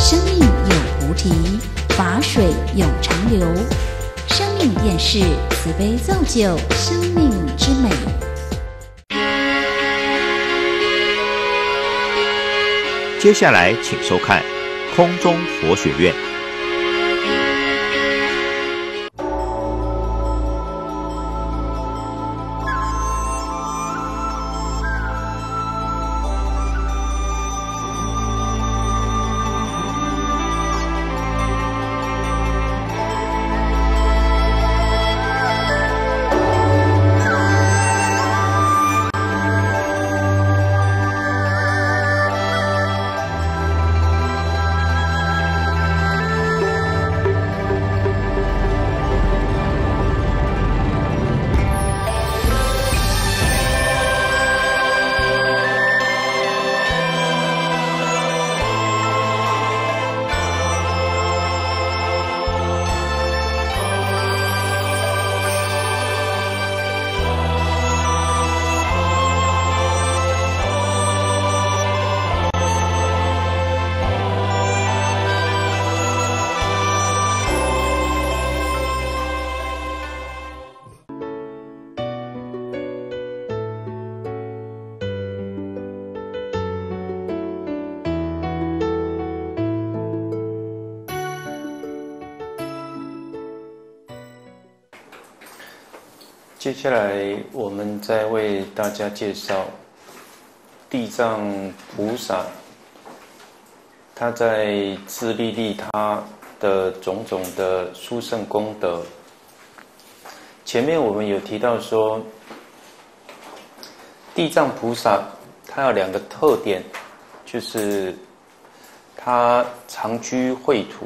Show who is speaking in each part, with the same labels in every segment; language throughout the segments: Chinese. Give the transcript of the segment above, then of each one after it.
Speaker 1: 生命有菩提，法水永长流。生命电视慈悲造就生命之美。
Speaker 2: 接下来请收看空中佛学院。
Speaker 3: 接下来，我们再为大家介绍地藏菩萨，他在自利利他的种种的殊胜功德。前面我们有提到说，地藏菩萨他有两个特点，就是他常居秽土。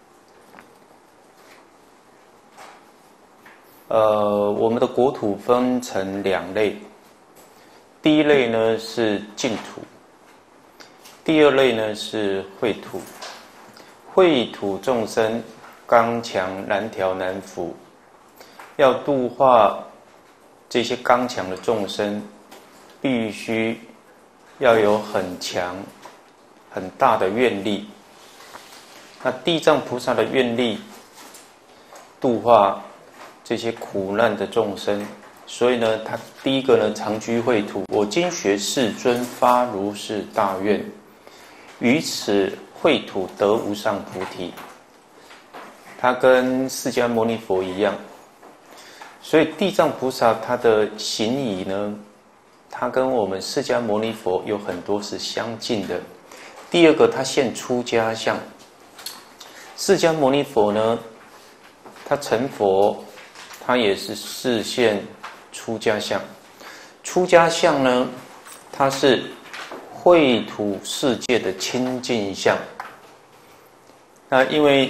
Speaker 3: 我们的国土分成两类，第一类呢是净土，第二类呢是秽土。秽土众生刚强难调难服，要度化这些刚强的众生，必须要有很强很大的愿力。那地藏菩萨的愿力度化这些苦难的众生，所以呢，他第一个呢，常居秽土。我今学世尊发如是大愿，于此秽土得无上菩提。他跟释迦牟尼佛一样，所以地藏菩萨他的行仪呢，他跟我们释迦牟尼佛有很多是相近的。第二个，他现出家相。释迦牟尼佛呢，他成佛，他也是示现出家相。出家相呢，它是秽土世界的清净相。那因为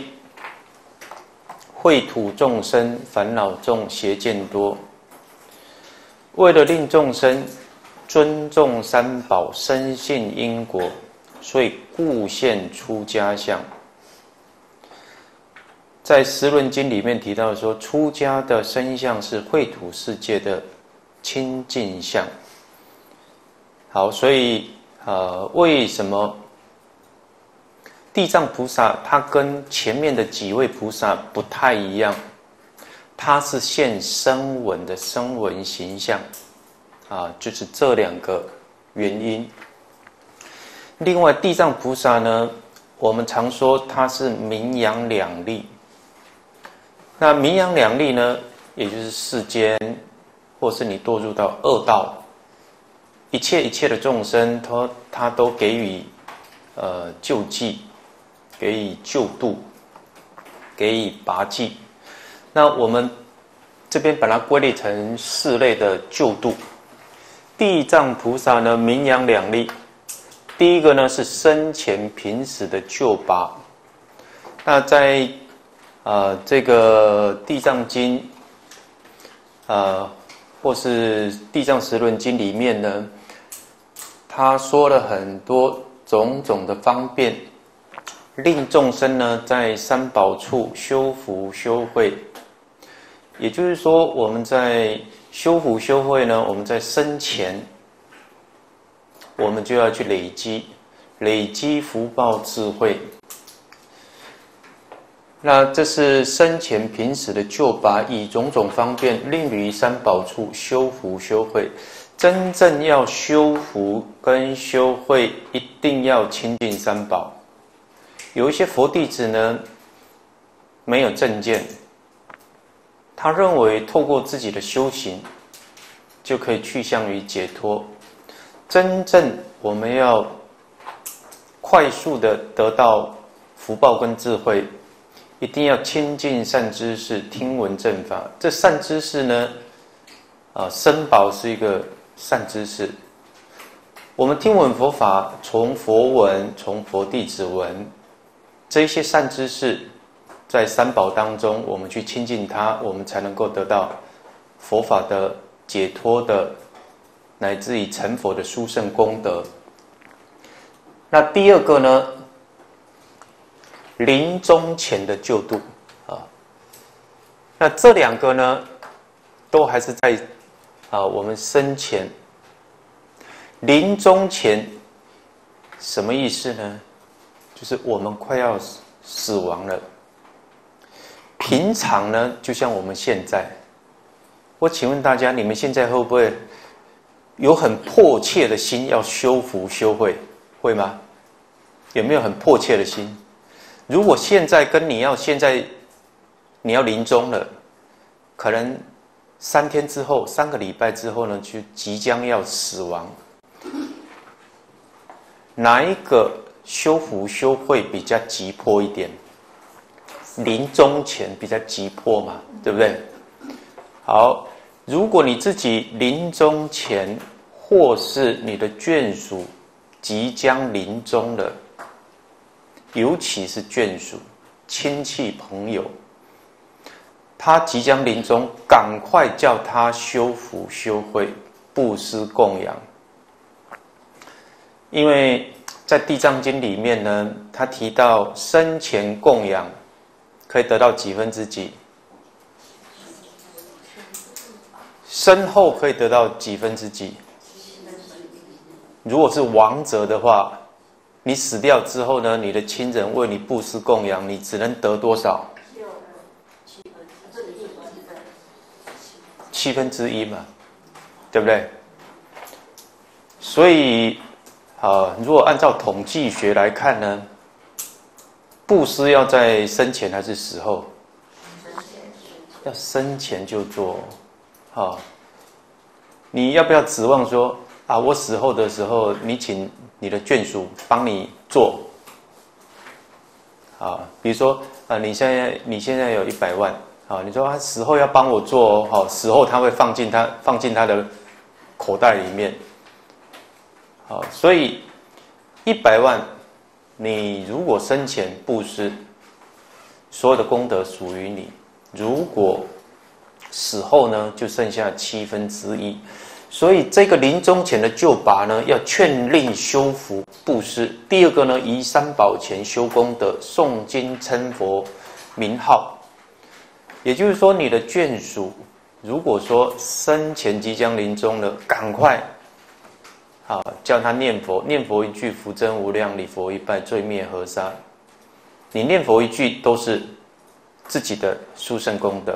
Speaker 3: 秽土众生烦恼重，邪见多，为了令众生尊重三宝，深信因果，所以故现出家相。在《十轮经》里面提到说，出家的身相是秽土世界的清净相。好，所以为什么地藏菩萨他跟前面的几位菩萨不太一样？他是现声闻的声闻形象就是这两个原因。另外，地藏菩萨呢，我们常说他是名扬两利。那名扬两利呢，也就是世间，或是你堕入到恶道，一切的众生，他都给予救济，给予救度，给予拔济。那我们这边把它归类成四类的救度。地藏菩萨呢，名扬两利。第一个呢是生前濒死的救拔。那在这个《地藏经》或是《地藏十轮经》里面呢，他说了很多种种的方便，令众生呢在三宝处修福修慧。也就是说，我们在修福修慧呢，我们在生前，我们就要去累积福报智慧， 那这是生前平时的救拔，以种种方便，令于三宝处修福修慧。真正要修福跟修慧，一定要亲近三宝。有一些佛弟子呢，没有正见，他认为透过自己的修行，就可以趋向于解脱。真正我们要快速的得到福报跟智慧，一定要亲近善知识，听闻正法。这善知识呢，僧宝是一个善知识。我们听闻佛法，从佛文，从佛弟子文，这一些善知识，在三宝当中，我们去亲近它，我们才能够得到佛法的解脱的，乃至于成佛的殊胜功德。那第二个呢，临终前的救度啊，那这两个呢，都还是在我们生前。临终前什么意思呢？就是我们快要死亡了。平常呢，就像我们现在，我请问大家，你们现在会不会有很迫切的心要修福修慧？会吗？有没有很迫切的心？如果现在跟你要临终了，可能3天之后，3个礼拜之后呢，就即将要死亡。哪一个修福修慧比较急迫一点？临终前比较急迫嘛，对不对？好，如果你自己临终前，或是你的眷属即将临终了，尤其是眷属、亲戚、朋友，他即将临终，赶快叫他修福修慧，布施供养。因为在《地藏经》里面呢，他提到生前供养可以得到几分之几，身后可以得到几分之几。如果是亡者的话，你死掉之后呢，你的亲人为你布施供养，你只能得多少1/7嘛，对不对？所以如果按照统计学来看呢，布施要在生前还是死后？要生前就做。你要不要指望说我死后的时候，你请你的眷属帮你做？比如说你现在有100万，你说他死后要帮我做哦，死后他会放进他的口袋里面。所以100万，你如果生前布施，所有的功德属于你；如果死后呢，就剩下1/7。所以这个临终前的救拔呢，要劝令修福布施。第二个呢，于三宝前修功德，诵经称佛名号。也就是说，你的眷属如果说生前即将临终了，赶快叫他念佛，念佛一句，福增无量；礼佛一拜，罪灭河沙。你念佛一句，都是自己的殊胜功德。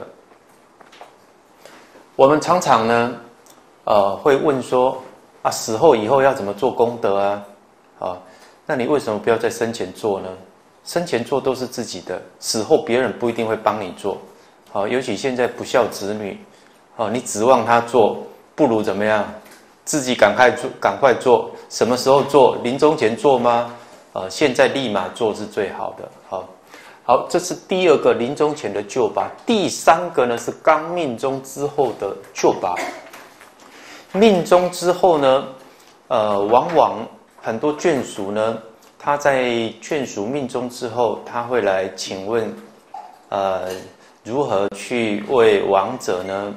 Speaker 3: 我们常常呢，会问说，死后以后要怎么做功德啊？那你为什么不要在生前做呢？生前做都是自己的，死后别人不一定会帮你做。尤其现在不孝子女，你指望他做，不如怎么样？自己赶快做。什么时候做？临终前做吗？现在立马做是最好的。好，这是第二个临终前的救拔。第三个呢，是刚命终之后的救拔。命终之后呢，往往很多眷属呢，他在眷属命终之后，他会来请问，如何去为亡者呢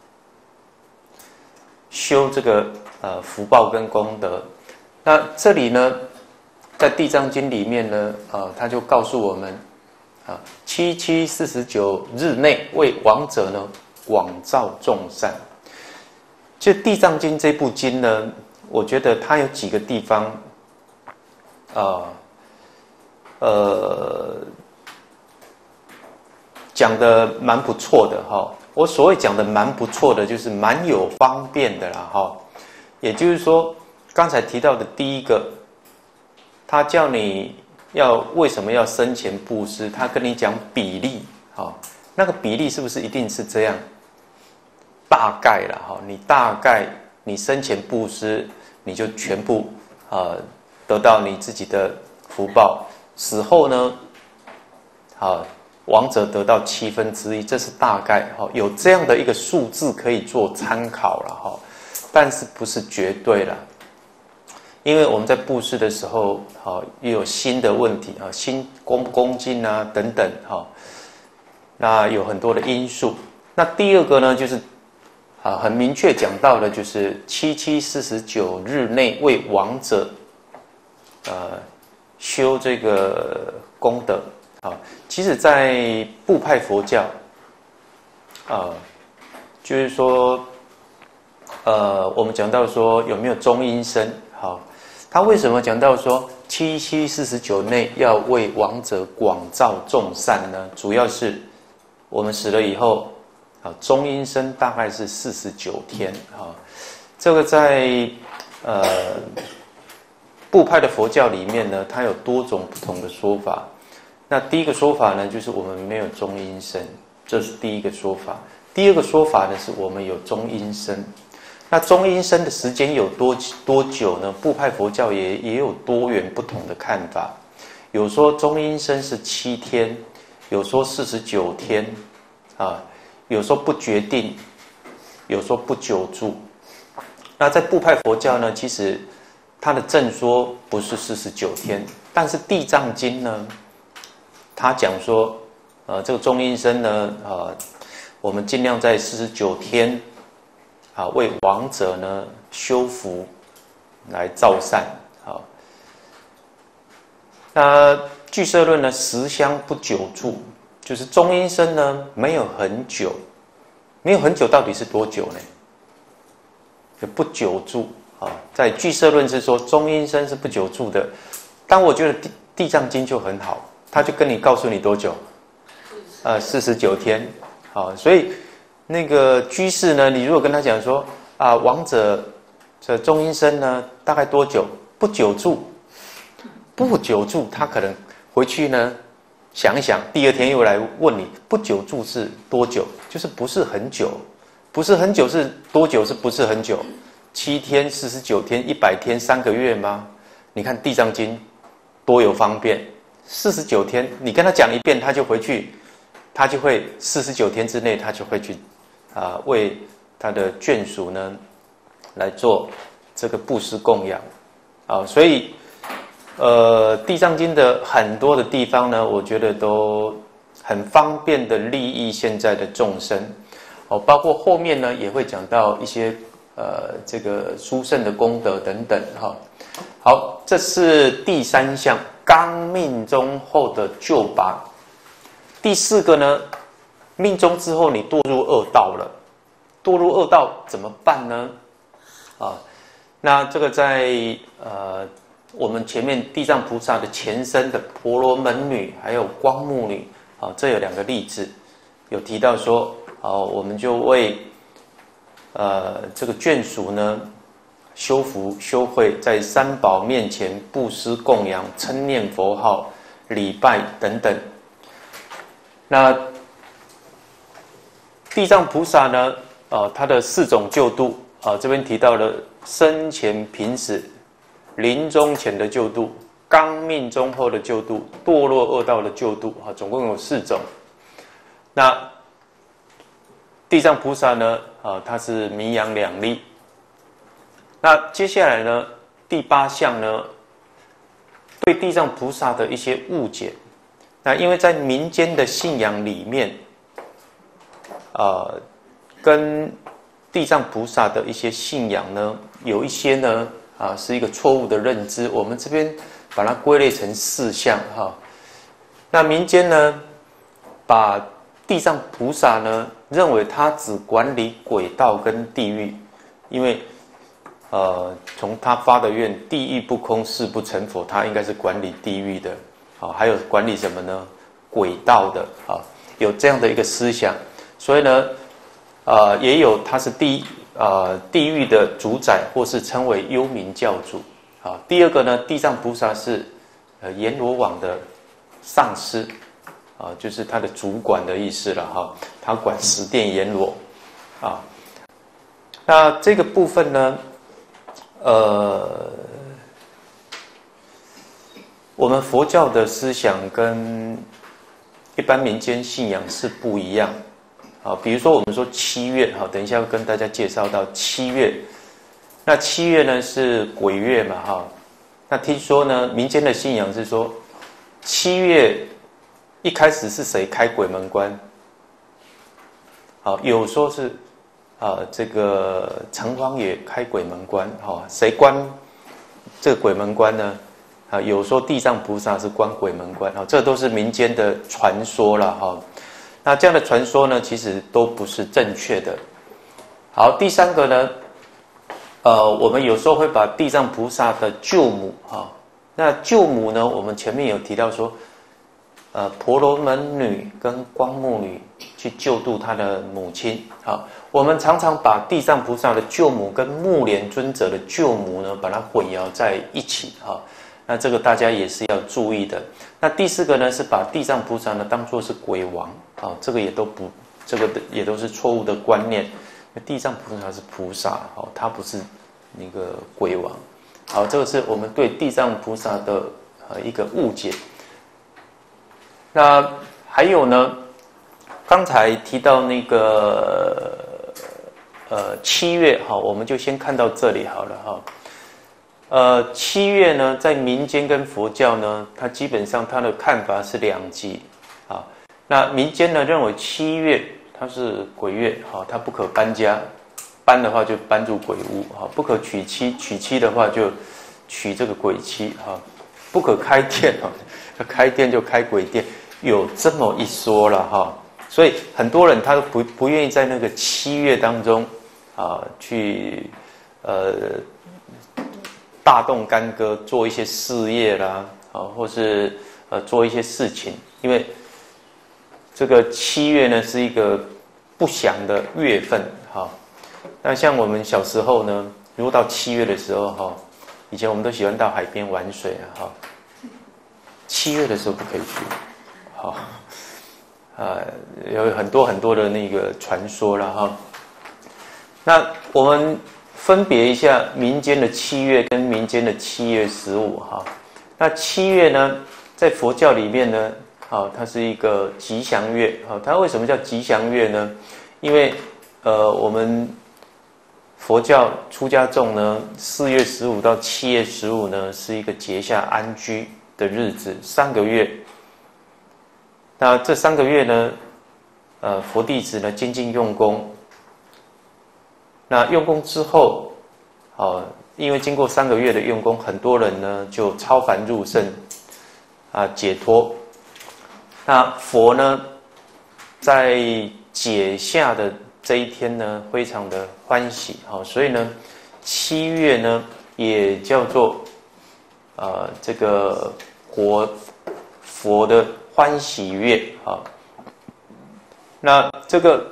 Speaker 3: 修这个福报跟功德。那这里呢，在《地藏经》里面呢，他就告诉我们7749日内为亡者呢广造众善。就《地藏经》这部经呢，我觉得它有几个地方讲的蛮不错的哈。我所谓讲的蛮不错的，就是蛮有方便的啦哈。也就是说，刚才提到的第一个，他叫你为什么要生前布施？他跟你讲比例，哈，那个比例是不是一定是这样？大概啦哈，你大概你生前布施，你就全部得到你自己的福报。死后呢，亡者得到1/7，这是大概哈，有这样的一个数字可以做参考了哈，但是不是绝对啦。因为我们在布施的时候，又有心的问题啊，心恭不恭敬啊等等哈，那有很多的因素。那第二个呢，就是很明确讲到的，就是7749日内为亡者修这个功德啊。其实，在部派佛教就是说我们讲到说有没有中阴身，好。他为什么讲到说7749内要为亡者广造众善呢？主要是我们死了以后，中阴身大概是49天啊。这个在部派的佛教里面呢，它有多种不同的说法。那第一个说法呢，就是我们没有中阴身，这是第一个说法。第二个说法呢，是我们有中阴身。那中阴身的时间有多久呢？部派佛教也有多元不同的看法，有说中阴身是7天，有说49天，有说不决定，有说不久住。那在部派佛教呢，其实它的正说不是49天，但是《地藏经》呢，它讲说，这个中阴身呢，我们尽量在49天。为亡者呢修福，来造善。好，那俱舍论呢，10相不久住，就是中阴身呢没有很久，没有很久到底是多久呢？不久住啊，在俱舍论是说中阴身是不久住的，但我觉得地藏经就很好，他就跟你告诉你多久，49天。好，所以。那个居士呢，你如果跟他讲说亡者这中阴身呢大概多久？不久住，不久住，他可能回去呢想一想，第二天又来问你，不久住是多久？就是不是很久，不是很久是多久？是不是很久？7天、49天、100天、3个月吗？你看《地藏经》多有方便，49天，你跟他讲一遍，他就回去，他就会49天之内，他就会去。为他的眷属呢来做这个布施供养，所以地藏经的很多的地方呢，我觉得都很方便的利益现在的众生，包括后面呢也会讲到一些这个殊胜的功德等等哈。好，这是第3项，刚命中后的救拔。第4个呢？命中之后，你堕入恶道了，堕入恶道怎么办呢？那这个在我们前面地藏菩萨的前身的婆罗门女还有光目女这有2个例子，有提到说，我们就为这个眷属呢修福修慧，在三宝面前布施供养、称念佛号、礼拜等等。那地藏菩萨呢？他的4种救度这边提到了生前濒死、临终前的救度、刚命中后的救度、堕落恶道的救度总共有4种。那地藏菩萨呢？他是名扬2利。那接下来呢？第8项呢？对地藏菩萨的一些误解。那因为在民间的信仰里面。跟地藏菩萨的一些信仰呢，有一些呢，是一个错误的认知。我们这边把它归类成4项哈。那民间呢，把地藏菩萨呢，认为他只管理鬼道跟地狱，因为从他发的愿，地狱不空，誓不成佛，他应该是管理地狱的，还有管理什么呢？鬼道的有这样的一个思想，所以呢，也有他是地狱的主宰，或是称为幽冥教主。啊，第二个呢，地藏菩萨是阎罗王的上司，啊，就是他的主管的意思了哈，他管十殿阎罗，啊，那这个部分呢，我们佛教的思想跟一般民间信仰是不一样。啊，比如说我们说七月，好，等一下会跟大家介绍到七月。那七月呢是鬼月嘛，哈。那听说呢，民间的信仰是说，七月一开始是谁开鬼门关？好，有说是这个城隍爷开鬼门关，哈，谁关这个鬼门关呢？啊，有说地藏菩萨是关鬼门关，啊，这都是民间的传说了，哈。那这样的传说呢，其实都不是正确的。好，第三个呢，我们有时候会把地藏菩萨的舅母，哈，那舅母呢，我们前面有提到说，婆罗门女跟光目女去救度她的母亲，好，我们常常把地藏菩萨的舅母跟目连尊者的舅母呢，把它混淆在一起，哈。那这个大家也是要注意的。那第四个呢，是把地藏菩萨呢当作是鬼王，啊，这个也都是错误的观念。地藏菩萨是菩萨，哦，他不是那个鬼王。好，这个是我们对地藏菩萨的一个误解。那还有呢，刚才提到那个七月，好，我们就先看到这里好了哈。七月呢，在民间跟佛教呢，它基本上它的看法是两极啊。那民间呢认为七月它是鬼月，好，它不可搬家，搬的话就搬入鬼屋，好，不可娶妻，娶妻的话就娶这个鬼妻，哈，不可开店，哈，开店就开鬼店，有这么一说了哈。所以很多人他都不愿意在那个七月当中啊去大动干戈做一些事业啦，啊，或是做一些事情，因为这个七月呢是一个不祥的月份，哈。那像我们小时候呢，如果到七月的时候，哈，以前我们都喜欢到海边玩水啊，哈。七月的时候不可以去，好，有很多的那个传说了哈。那我们分别一下民间的七月跟民间的7月15哈。那七月呢，在佛教里面呢，它是一个吉祥月。它为什么叫吉祥月呢？因为我们佛教出家众呢，4月15到7月15呢，是一个结下安居的日子，3个月。那这3个月呢，佛弟子呢精进用功。那用功之后，因为经过3个月的用功，很多人呢就超凡入圣，解脱。那佛呢，在解下的这一天呢，非常的欢喜，所以呢，7月呢也叫做这个佛的欢喜月啊。那这个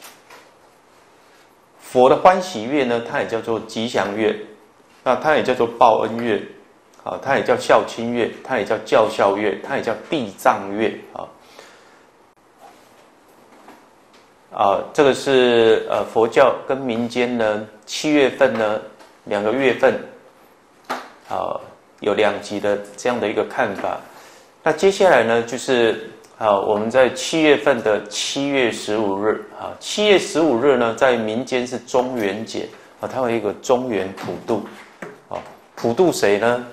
Speaker 3: 佛的欢喜月呢，它也叫做吉祥月，那它也叫做报恩月，它也叫孝亲月，它也叫教孝月，它也叫地藏月这个是佛教跟民间呢7月份呢2个月份有2级的这样的一个看法。那接下来呢就是我们在7月份的7月15日7月15日呢，在民间是中元节它有一个中元普渡普渡谁呢？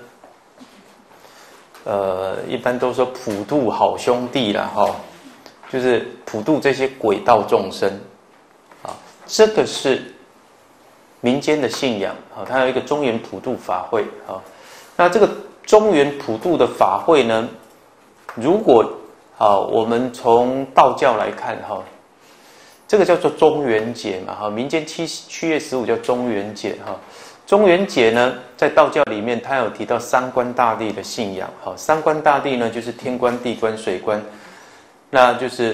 Speaker 3: 一般都说普渡好兄弟啦就是普渡这些鬼道众生这个是民间的信仰它有一个中元普渡法会那这个中元普渡的法会呢，如果我们从道教来看这个叫做中元节嘛民间7月15叫中元节中元节呢，在道教里面它有提到3官大帝的信仰3官大帝呢，就是天官、地官、水官，那就是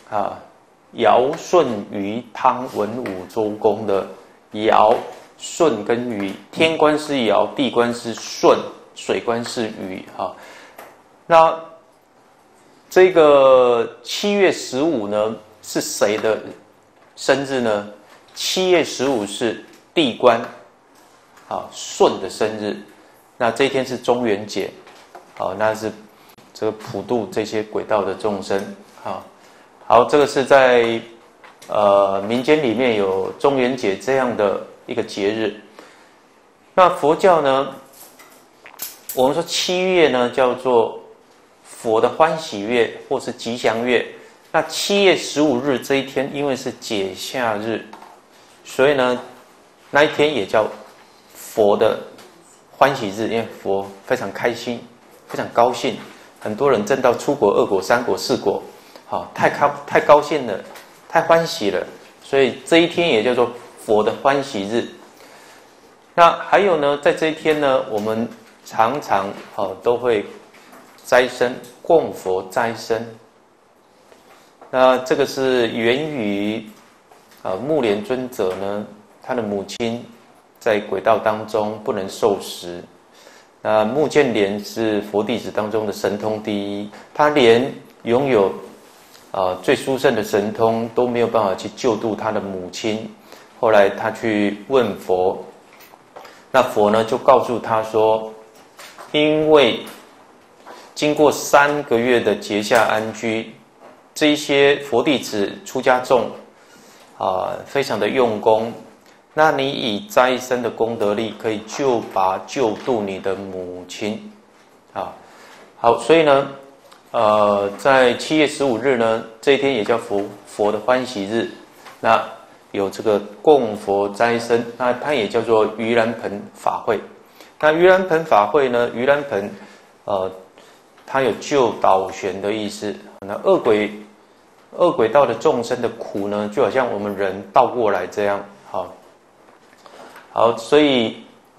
Speaker 3: 尧舜禹汤文武周公的尧、舜跟禹，天官是尧，地官是舜，水官是禹那这个7月15呢是谁的生日呢？7月15是地官舜的生日。那这一天是中元节，那是这个普度这些轨道的众生好，这个是在民间里面有中元节这样的一个节日。那佛教呢，我们说7月呢叫做佛的欢喜月或是吉祥月。那7月15日这一天，因为是解夏日，所以呢那一天也叫佛的欢喜日，因为佛非常开心，非常高兴，很多人证到出国、2国、3国、4国，太高兴了，太欢喜了，所以这一天也叫做佛的欢喜日。那还有呢，在这一天呢，我们常常都会斋生，供佛斋生。那这个是源于目连尊者呢，他的母亲在轨道当中不能受食。那目犍连是佛弟子当中的神通第一，他连拥有最殊胜的神通都没有办法去救度他的母亲。后来他去问佛，那佛呢就告诉他说，因为经过3个月的结夏安居，这一些佛弟子出家众非常的用功，那你以斋生的功德力可以救度你的母亲好，所以呢在7月15日呢，这一天也叫佛的欢喜日。那有这个供佛斋生，那它也叫做盂兰盆法会。那盂兰盆法会呢，盂兰盆它有救倒悬的意思。那恶鬼道的众生的苦呢，就好像我们人倒过来这样。好，所以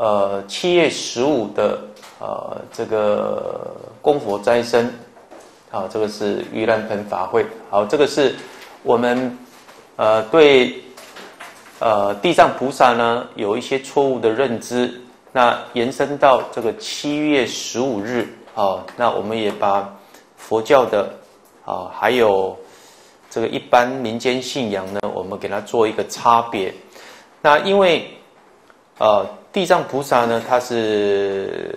Speaker 3: 7月15的这个供佛斋生，这个是盂兰盆法会。好，这个是我们对地藏菩萨呢有一些错误的认知，那延伸到这个7月15日那我们也把佛教的还有这个一般民间信仰呢，我们给它做一个差别。那因为地藏菩萨呢，他是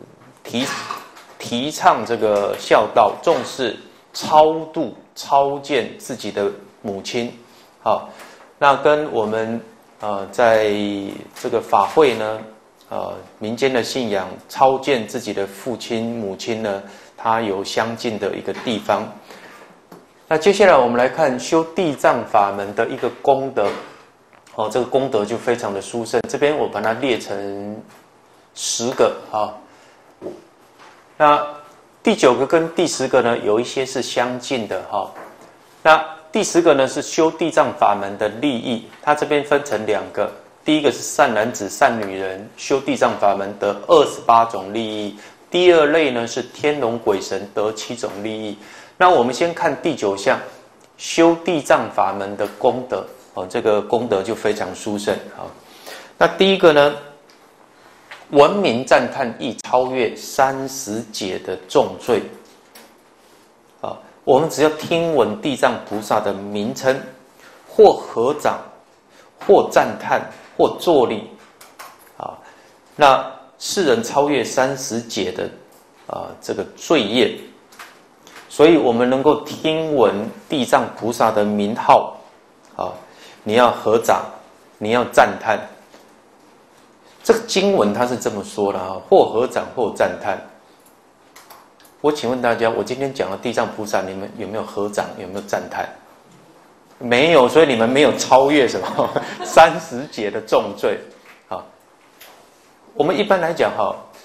Speaker 3: 提倡这个孝道，重视超荐自己的母亲。那跟我们在这个法会呢，民间的信仰超荐自己的父亲母亲呢，它有相近的一个地方。那接下来我们来看修地藏法门的一个功德。这个功德就非常的殊胜，这边我把它列成10个那第9个跟第10个呢，有一些是相近的那第10个呢是修地藏法门的利益，它这边分成2个。第一个是善男子、善女人修地藏法门得28种利益，第2类呢是天龙鬼神得7种利益。那我们先看第9项，修地藏法门的功德。这个功德就非常殊胜。那第一个呢，闻名赞叹亦超越30劫的重罪。我们只要听闻地藏菩萨的名称，或合掌，或赞叹，或作礼，那世人超越30劫的这个罪业。所以我们能够听闻地藏菩萨的名号，你要合掌，你要赞叹。这个经文它是这么说的或合掌，或赞叹。我请问大家，我今天讲的地藏菩萨，你们有没有合掌？有没有赞叹？没有，所以你们没有超越什么30劫的重罪。我们一般来讲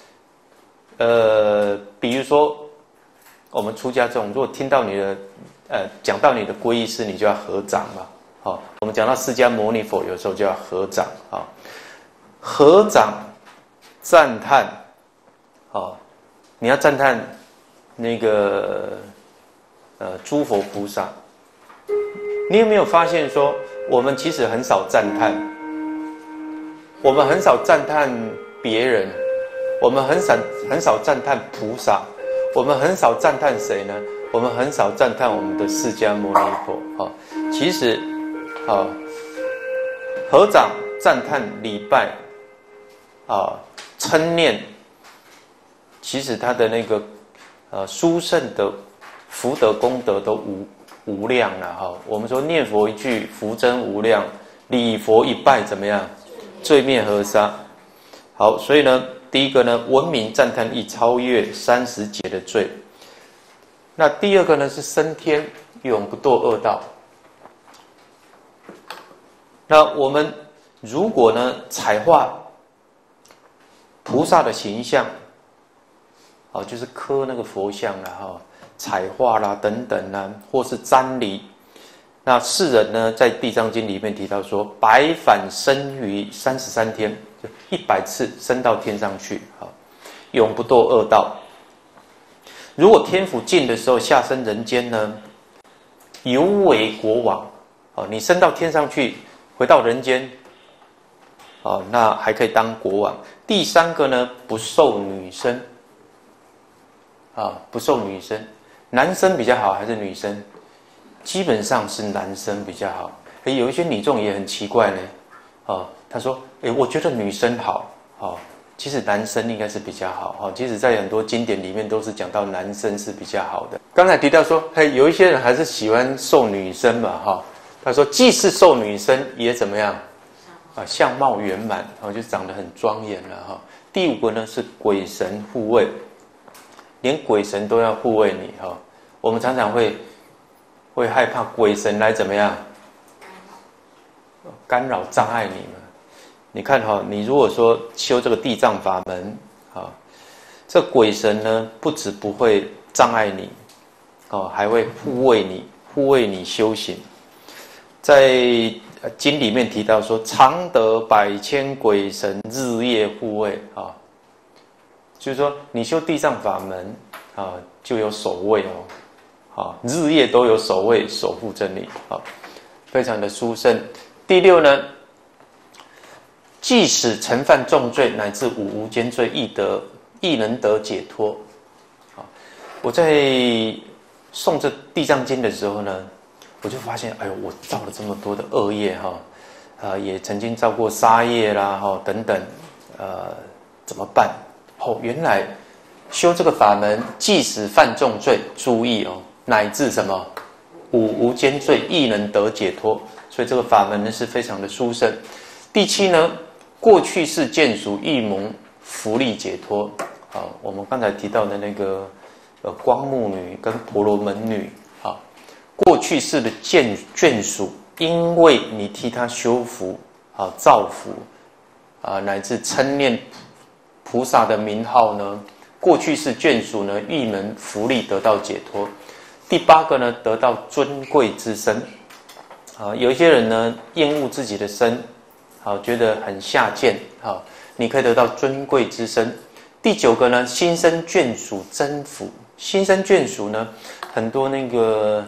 Speaker 3: 比如说我们出家众，如果听到你的讲到你的皈依师，你就要合掌嘛。我们讲到释迦牟尼佛，有时候就要合掌合掌赞叹你要赞叹那个诸佛菩萨， 你有没有发现说，我们其实很少赞叹，我们很少赞叹别人，我们很少赞叹菩萨，我们很少赞叹谁呢？我们很少赞叹我们的释迦牟尼佛。其实，合掌赞叹礼拜，称念，其实他的那个殊胜的福德功德都无量了。我们说念佛一句福增无量，礼佛一拜怎么样？罪灭河沙。好，所以呢，第一个呢，闻名赞叹亦超越30劫的罪。那第二个呢是升天，永不堕恶道。那我们如果呢彩画菩萨的形象，就是刻那个佛像啦，彩画啦等等啦，或是瞻礼。那世人呢在《地藏经》里面提到说，百返生于33天，就100次升到天上去，永不堕恶道。如果天福尽的时候下生人间呢，犹为国王。你升到天上去，回到人间，那还可以当国王。第三个呢，不受女生，不受女生，男生比较好还是女生？基本上是男生比较好。有一些女众也很奇怪呢，他说，我觉得女生好，其实男生应该是比较好，其实在很多经典里面都是讲到男生是比较好的。刚才提到说，有一些人还是喜欢受女生嘛，他说既是受女生也怎么样，相貌圆满，就长得很庄严了。第五个呢是鬼神护卫，连鬼神都要护卫你。我们常常会害怕鬼神来怎么样干扰障碍你们。你看你如果说修这个地藏法门，这鬼神呢不止不会障碍你，还会护卫你修行。在经里面提到说，常得100千鬼神日夜护卫，就是说你修地藏法门就有守卫日夜都有守卫守护着你，非常的殊胜。第六呢，即使曾犯重罪乃至无间罪，亦能得解脱。我在诵这地藏经的时候呢，我就发现，我造了这么多的恶业也曾经造过杀业啦等等，怎么办？原来修这个法门，即使犯重罪，注意乃至什么无间罪，亦能得解脱。所以这个法门呢是非常的殊胜。第七呢，过去世眷属亦蒙福利解脱。我们刚才提到的那个光目女跟婆罗门女，过去世的眷属，因为你替他修福造福乃至称念菩萨的名号呢，过去世眷属呢亦能福利得到解脱。第八个呢，得到尊贵之身。有一些人呢厌恶自己的身，觉得很下贱，你可以得到尊贵之身。第九个呢，心生眷属增福。心生眷属呢，很多那个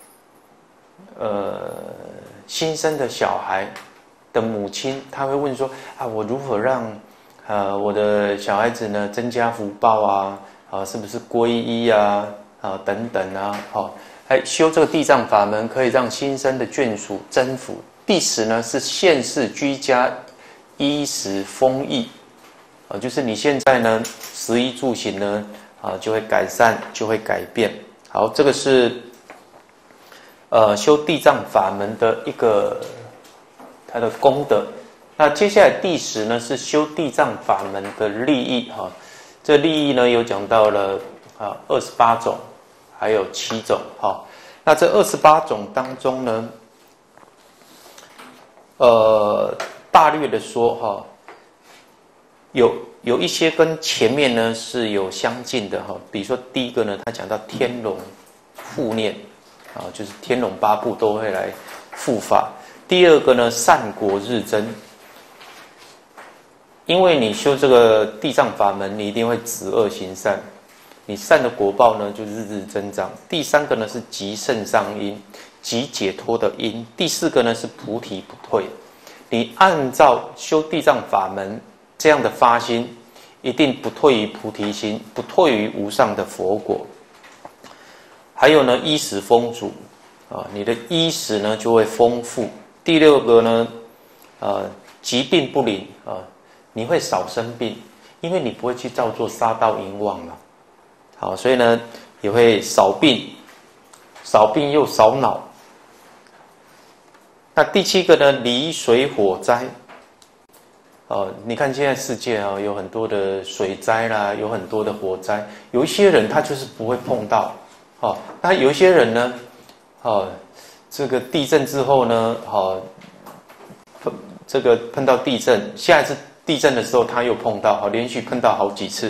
Speaker 3: 新生的小孩的母亲，他会问说我如何让我的小孩子呢增加福报是不是皈依等等修这个地藏法门可以让新生的眷属增福。第十呢是现世居家衣食丰溢，就是你现在呢食衣住行呢就会改善，就会改变。好，这个是修地藏法门的一个它的功德。那接下来第十呢是修地藏法门的利益这利益呢有讲到了28种，还有7种那这28种当中呢，大略的说有一些跟前面呢是有相近的比如说第一个呢，他讲到天龙护念就是天龙八部都会来护法。第二个呢，善果日增，因为你修这个地藏法门，你一定会止恶行善，你善的果报呢就日日增长。第三个呢是极胜上因， 即解脱的因。第4个呢是菩提不退。你按照修地藏法门这样的发心，一定不退于菩提心，不退于无上的佛果。还有呢，衣食丰足你的衣食呢就会丰富。第6个呢，疾病不临你会少生病，因为你不会去造作杀盗淫妄嘛。好，所以呢也会少病，少病又少恼。那第7个呢，离水火灾。你看现在世界有很多的水灾啦，有很多的火灾，有一些人他就是不会碰到。那有一些人呢，这个地震之后呢，这个碰到地震，下一次地震的时候他又碰到，连续碰到好几次。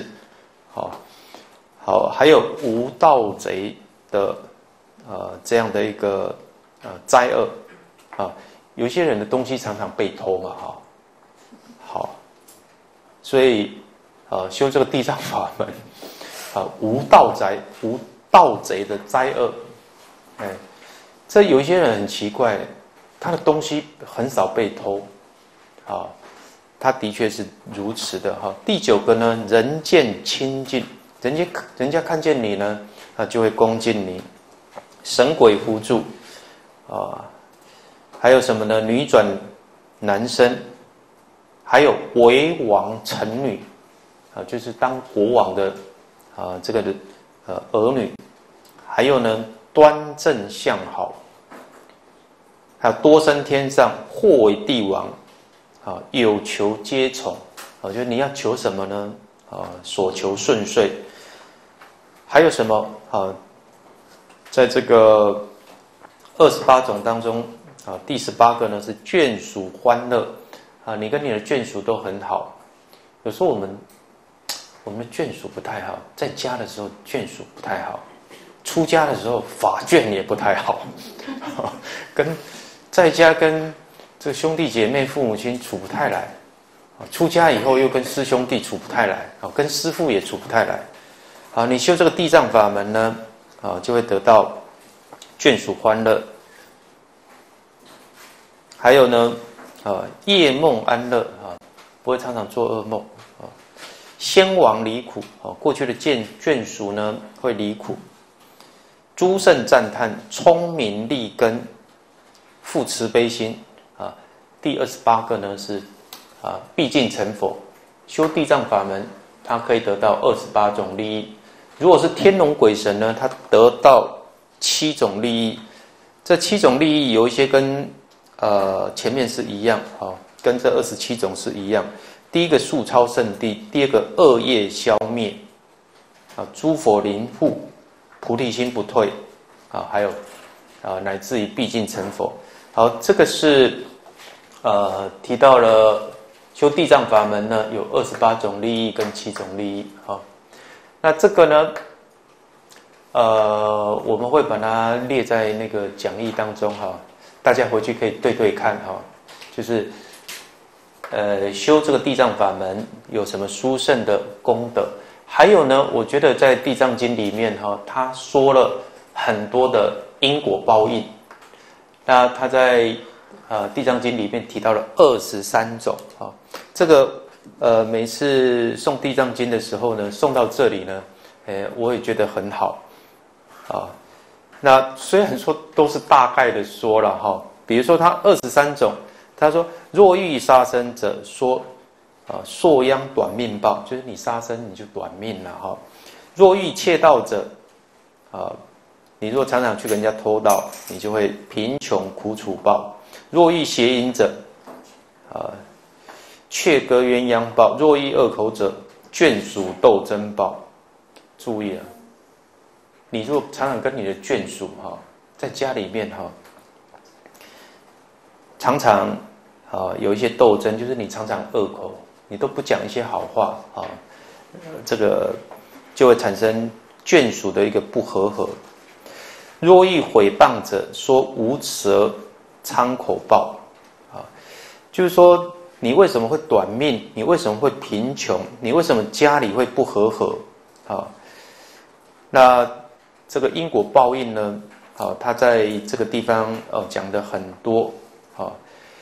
Speaker 3: 好，还有无盗贼的这样的一个灾厄有些人的东西常常被偷嘛好，所以修这个地藏法门无盗贼的灾厄。这有一些人很奇怪，他的东西很少被偷他的确是如此的第9个呢，人见亲近，人家看见你呢就会恭敬你。神鬼互助还有什么呢？女转男生，还有为王臣女就是当国王的这个儿女。还有呢，端正相好，还有多生天上，或为帝王有求皆从就是你要求什么呢所求顺遂。还有什么在这个28种当中第18个呢是眷属欢乐你跟你的眷属都很好。有时候我们的眷属不太好，在家的时候眷属不太好，出家的时候法眷也不太好在家跟这个兄弟姐妹父母亲处不太来，出家以后又跟师兄弟处不太来跟师父也处不太来你修这个地藏法门呢就会得到眷属欢乐。还有呢夜梦安乐不会常常做噩梦先王离苦过去的眷属呢会离苦。诸圣赞叹，聪明利根，富慈悲心第28个呢是毕竟成佛。修地藏法门他可以得到28种利益。如果是天龙鬼神呢，他得到7种利益。这7种利益有一些跟前面是一样跟这27种是一样。第一个速超圣地，第二个恶业消灭诸佛临护，菩提心不退还有乃至于毕竟成佛。好，这个是提到了修地藏法门呢有28种利益跟7种利益那这个呢我们会把它列在那个讲义当中大家回去可以对对看就是修这个地藏法门有什么殊胜的功德。还有呢，我觉得在地藏经里面他说了很多的因果报应。那他在地藏经里面提到了23种这个每次诵地藏经的时候呢，诵到这里呢我也觉得很好那虽然说都是大概的说了比如说他23种，他说若欲杀生者说硕殃短命报，就是你杀生你就短命了若欲窃盗者你若常常去跟人家偷盗，你就会贫穷苦楚报。若欲邪淫者却割鸳鸯报。若欲恶口者眷属斗争报。注意了，你如果常常跟你的眷属在家里面常常有一些斗争，就是你常常恶口，你都不讲一些好话这个就会产生眷属的一个不和合。若欲毁谤者说无舌苍口报就是说你为什么会短命，你为什么会贫穷，你为什么家里会不和合那这个因果报应呢好，他在这个地方讲的很多，好，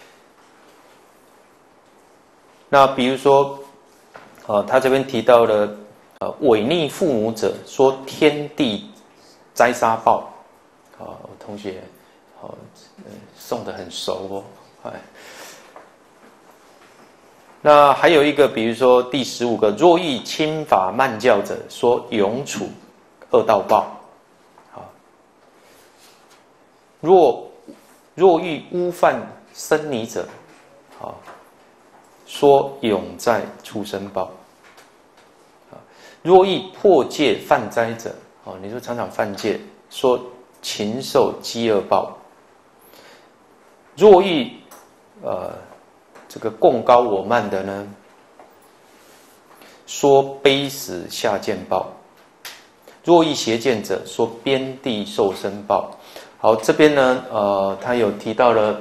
Speaker 3: 那比如说，他这边提到了违逆父母者，说天地灾杀报，我同学送的很熟哦，那还有一个，比如说第15个，若欲轻法慢教者，说永处恶道报。若欲污犯生泥者，说永在畜生报。若欲破戒犯灾者，你说常常犯戒，说禽兽饥饿报。若欲这个贡高我慢的呢，说悲死下贱报。若欲邪见者，说边地受生报。好，这边呢，他有提到了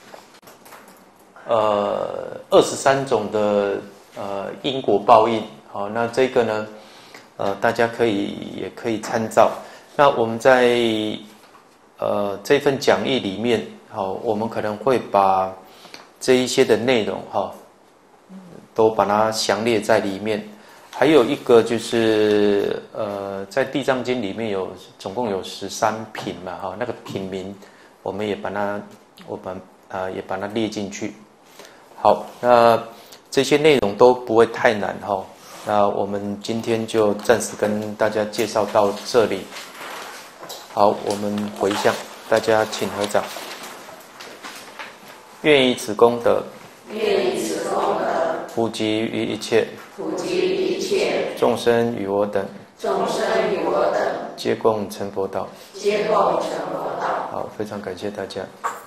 Speaker 3: 23种的因果报应。好，那这个呢，大家也可以参照。那我们在这份讲义里面，好，我们可能会把这一些的内容都把它详列在里面。还有一个就是在地藏经里面总共有13品嘛，那个品名我们也把它列进去。好，那这些内容都不会太难哈。那我们今天就暂时跟大家介绍到这里。好，我们回向，大家请合掌。愿以此功德，普及于一切，众生与我等，皆共成佛道。好，非常感谢大家。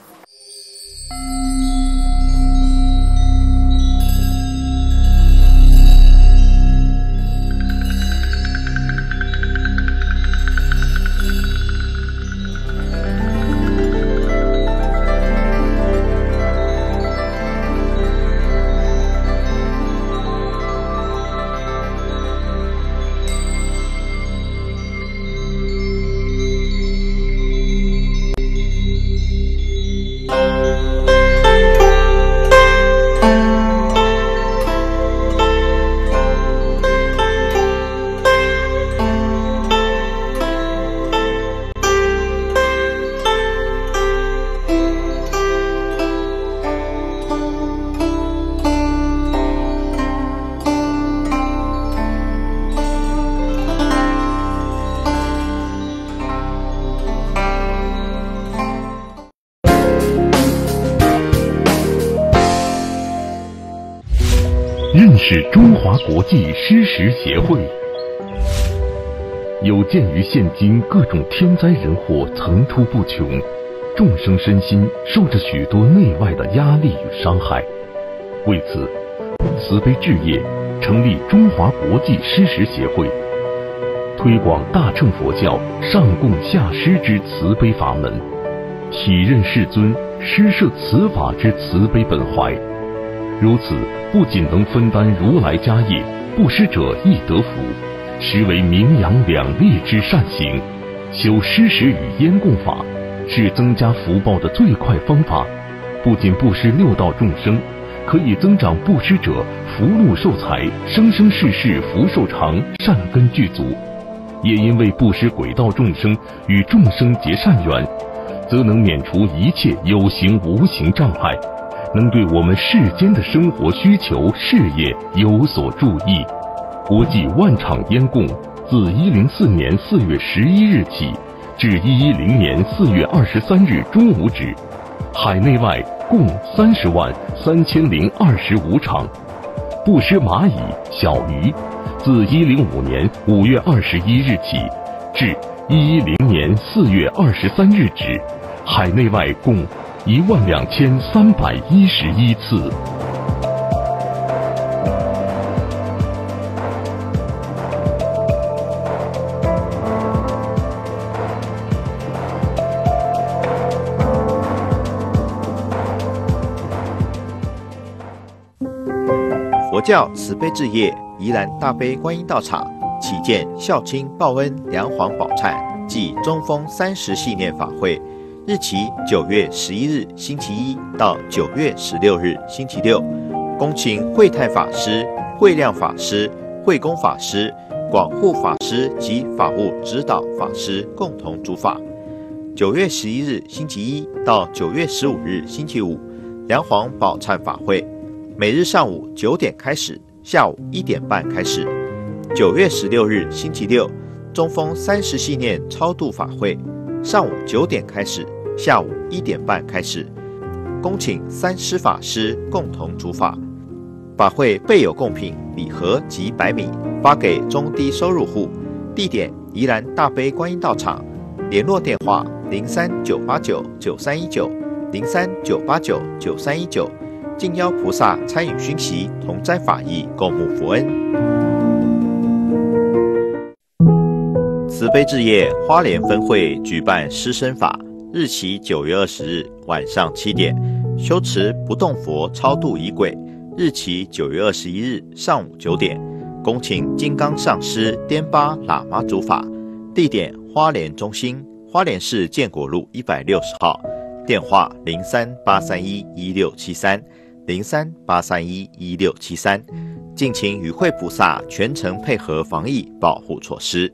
Speaker 4: 认识中华国际施食协会。有鉴于现今各种天灾人祸层出不穷，众生身心受着许多内外的压力与伤害，为此，慈悲置业成立中华国际施食协会，推广大乘佛教上供下施之慈悲法门，体认世尊施设此法之慈悲本怀。如此不仅能分担如来家业，布施者亦得福，实为名扬两利之善行。修施食与烟供法是增加福报的最快方法，不仅布施六道众生，可以增长布施者福禄寿财，生生世世福寿长，善根具足。也因为布施轨道众生与众生结善缘，则能免除一切有形无形障碍，能对我们世间的生活需求、事业有所注意。国际万场烟供自104年4月11日起至110年4月23日中午止，海内外共303025场。布施蚂蚁、小鱼，自105年5月21日起至110年4月23日止，海内外共12311次。
Speaker 2: 佛教慈悲置业宜兰大悲观音道场启见孝亲报恩梁皇宝忏暨中丰30系念法会，日期9月11日星期一到9月16日星期六，恭请慧泰法师、慧亮法师、慧公法师、广护法师及法务指导法师共同主法。9月11日星期一到9月15日星期五，梁皇宝忏法会，每日上午9点开始，下午1点半开始。9月16日星期六，中丰30系念超度法会，上午9点开始，下午1点半开始。恭请3师法师共同主法。法会备有贡品、礼盒及白米，发给中低收入户。地点：宜兰大悲观音道场。联络电话：03-989-9319，03-989-9319。敬邀菩萨参与熏习，同斋法义，共沐佛恩。慈悲置业花莲分会举办施身法，日期9月20日晚上7点，修持不动佛超度仪轨。日期9月21日上午9点，恭请金刚上师颠巴喇嘛主法。地点：花莲中心，花莲市建国路160号。电话03-831-1673，03-831-1673。敬请与会菩萨全程配合防疫保护措施。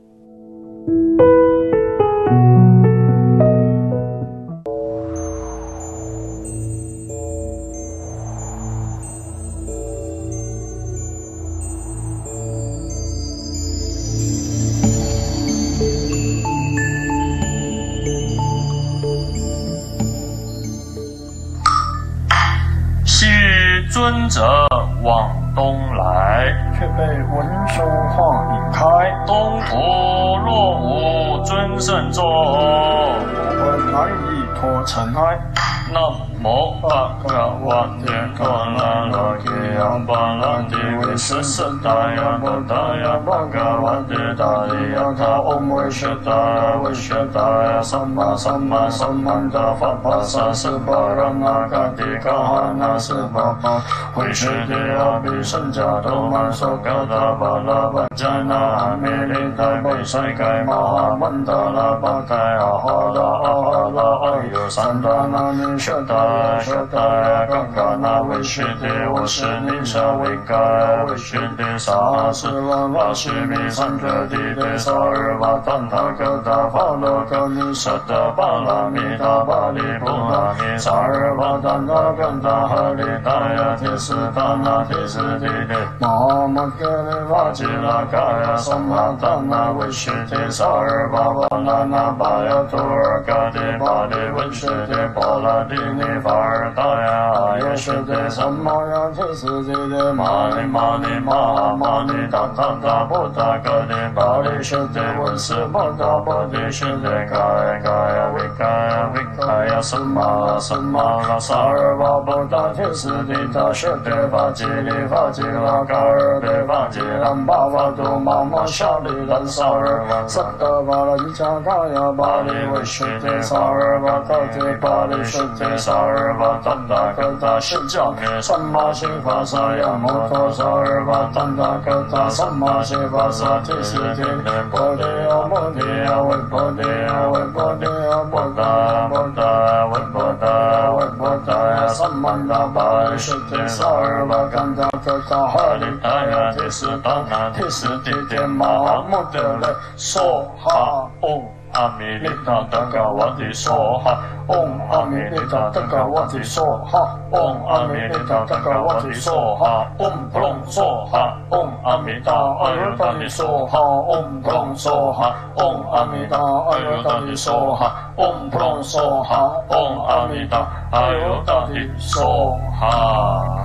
Speaker 5: 尊者往东来，却被文殊化引开。东土若无尊圣座，我们难以脱尘埃。南无巴嘎瓦提嘎那拉基亚巴拉提维瑟瑟达雅波达雅巴嘎瓦提达利亚卡嗡维舍达维舍达雅萨玛萨玛萨曼达法帕萨斯巴拉那嘎提卡哈那斯巴巴维舍提阿比圣加多曼索嘎达巴拉巴加那阿弥利达贝塞盖玛哈曼达拉巴盖阿哈拉阿哈拉阿尤三达那尼舍达舍达呀嘎嘎那维舍提我是尼舍维盖维舍提萨斯拉拉西米三格地提萨尔瓦坦塔格达法罗格尼舍达巴拉米达巴利布拉米萨尔瓦坦塔格达哈利达呀提斯达那提斯提提玛玛格利瓦吉拉嘎呀萨玛达那维舍提萨尔巴巴那那巴呀图尔嘎提巴利维舍提波拉蒂尼法尔达呀耶舍提萨玛呀提斯提提玛尼玛尼玛玛尼达达达波达格提巴利舍提文斯波达波提舍提嘎呀嘎呀维嘎呀维嘎呀萨玛萨玛拉萨尔巴波达提斯提达舍提法吉利法吉拉嘎尔提法吉兰巴法杜玛玛沙利兰萨尔瓦萨达巴拉伊加嘎呀巴利维舍提萨尔瓦嘎提巴利舍提萨尔瓦丹达格达释迦尼萨玛西法萨呀摩托萨尔瓦丹达格达萨玛西法萨提斯提波提呀波提呀维波提呀维波提呀波达波达维波达维波达呀萨曼达巴利舍提萨尔瓦甘达格达哈利达呀提斯达那提斯提提玛哈穆德勒梭哈嗡阿弥利达达嘎瓦提梭哈嗡阿弥利达达嘎瓦提梭哈嗡阿弥利达达嘎瓦提梭哈嗡不隆梭哈嗡阿弥达阿尤达提梭哈嗡不隆梭哈嗡阿弥达阿尤达提梭哈嗡不隆梭哈嗡阿弥达阿尤达提梭哈。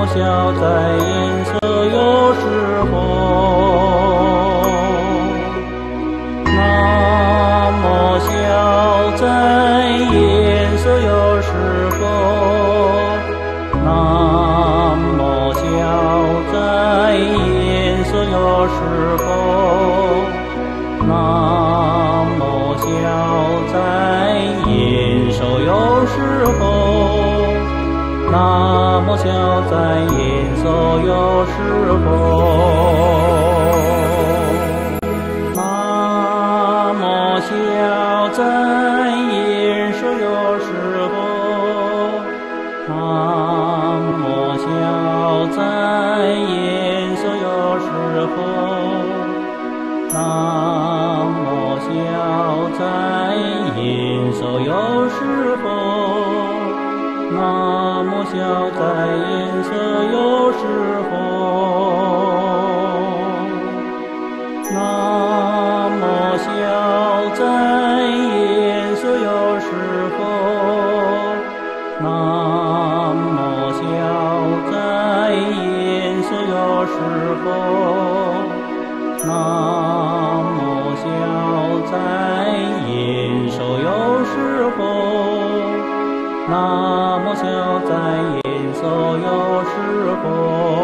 Speaker 6: 么小在颜色有是佛，那么小在颜色有是佛，那么小在颜色有是佛，那么小在颜手有是佛，那么小在颜手有是佛，那么小在颜手有是佛，那么小在颜手有是佛，那么小在颜手有是佛，那么小在颜色有是佛，那么小在颜色有是佛，那么小在颜色有是佛，那么小在颜手有是佛，那么小在颜手有是佛，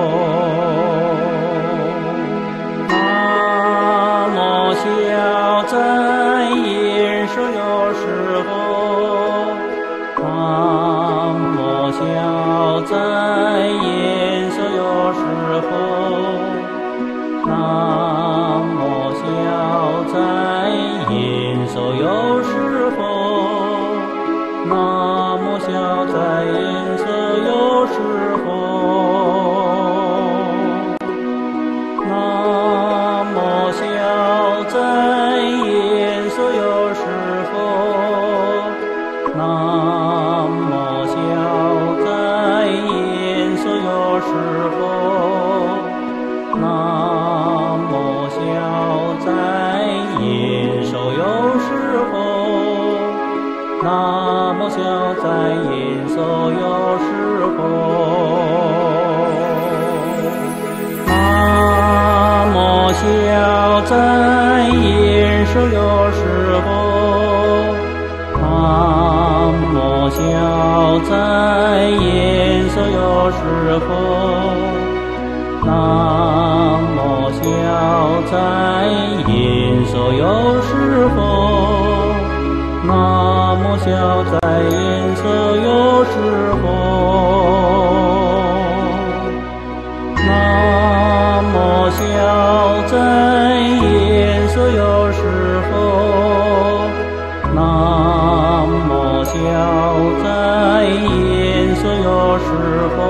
Speaker 6: 那么小在颜手有是佛，那么小在颜手有是佛，那么小在颜手有是佛，那么小在颜色有是佛，那么小在颜色有是佛，那么小在颜色有是佛，那么小在颜手有是佛，那么小在颜手有是佛，那么小在颜手有是佛，那么小在颜手有是佛，那么小在颜手有是佛，那么小在颜色有是佛，那么小在颜色有是佛，那么小在颜色有是佛，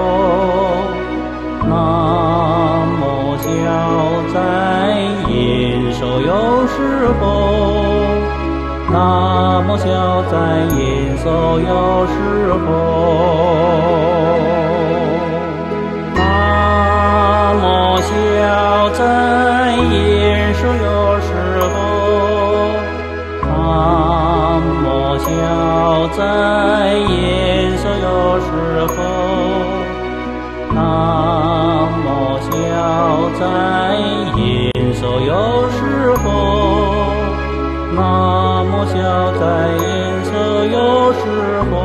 Speaker 6: 那么小在颜手有是佛，那么小在颜手有是佛，那么小在颜手有是佛，那么小在颜手有是佛，那么小在颜手有是佛，那么小在颜色有是佛，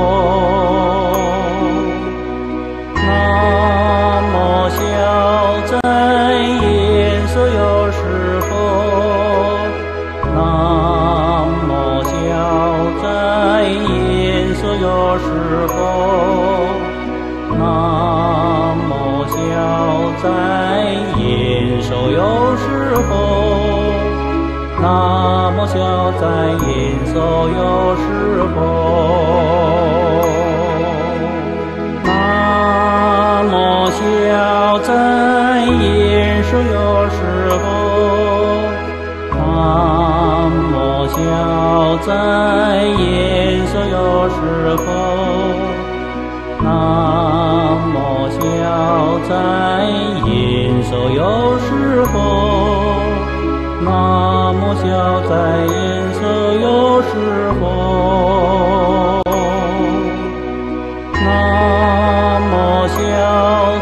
Speaker 6: 那么小在颜色有是佛，那么小在颜色有是佛，那么小在颜手有是佛，那么小在颜手有是佛，那么小在颜手有是佛，那么小在颜手有是佛，那么小在颜手有是佛，那么小在颜色有是佛，那么小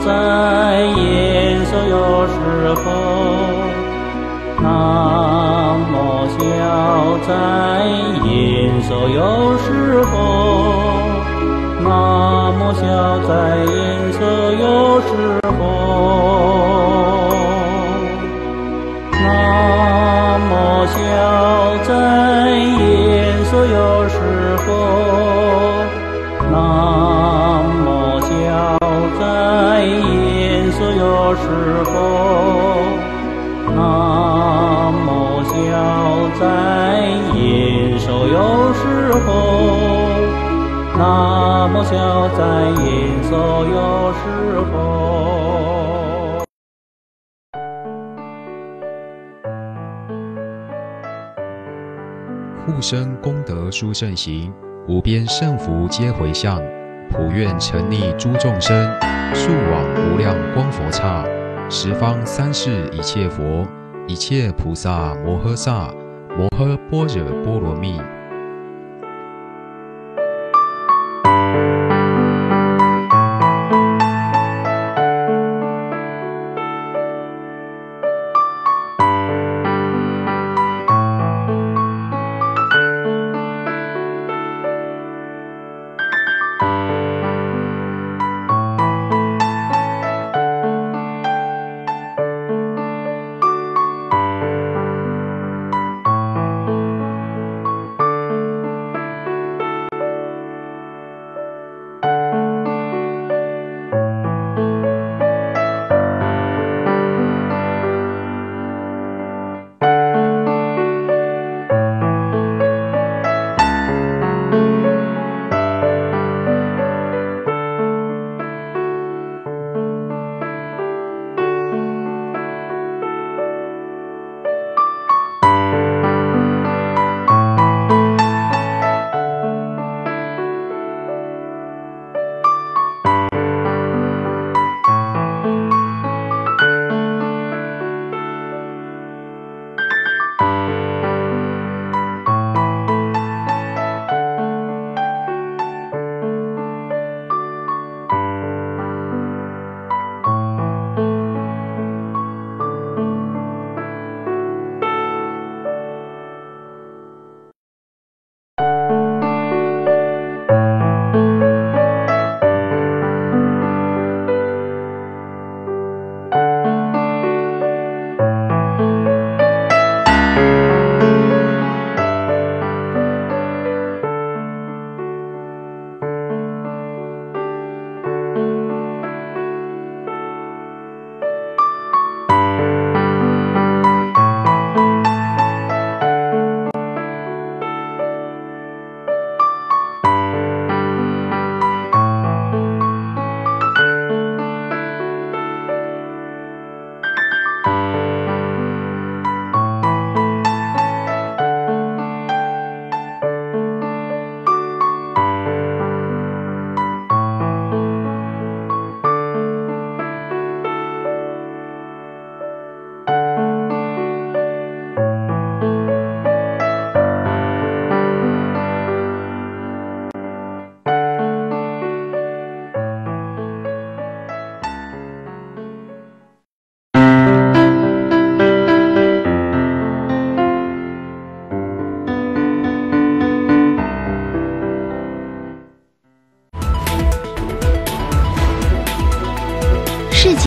Speaker 6: 在言所有是佛，南无消灾言所有是佛，南无消灾言所有是佛，南无消灾言所有是佛，南无消灾言所有是佛，南无消灾言所有是佛，南无消灾言所有是佛。
Speaker 7: 护生功德殊胜行，无边胜福皆回向，普愿沉溺诸众生，速往无量光佛刹，十方三世一切佛，一切菩萨摩诃萨，摩诃般若波罗蜜。